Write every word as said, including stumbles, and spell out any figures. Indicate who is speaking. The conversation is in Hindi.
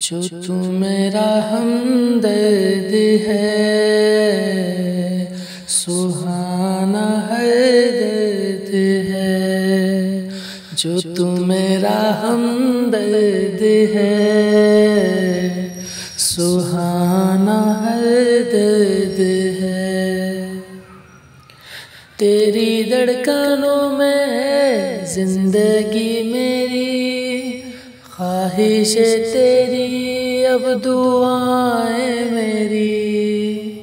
Speaker 1: जो तू मेरा हमदर्द है, सुहाना है दर्द है। जो तू मेरा हमदर्द है, सुहाना है दर्द है। तेरी धड़कनों में है जिंदगी मेरी, ख्वाहिश तेरी अब दुआएं मेरी।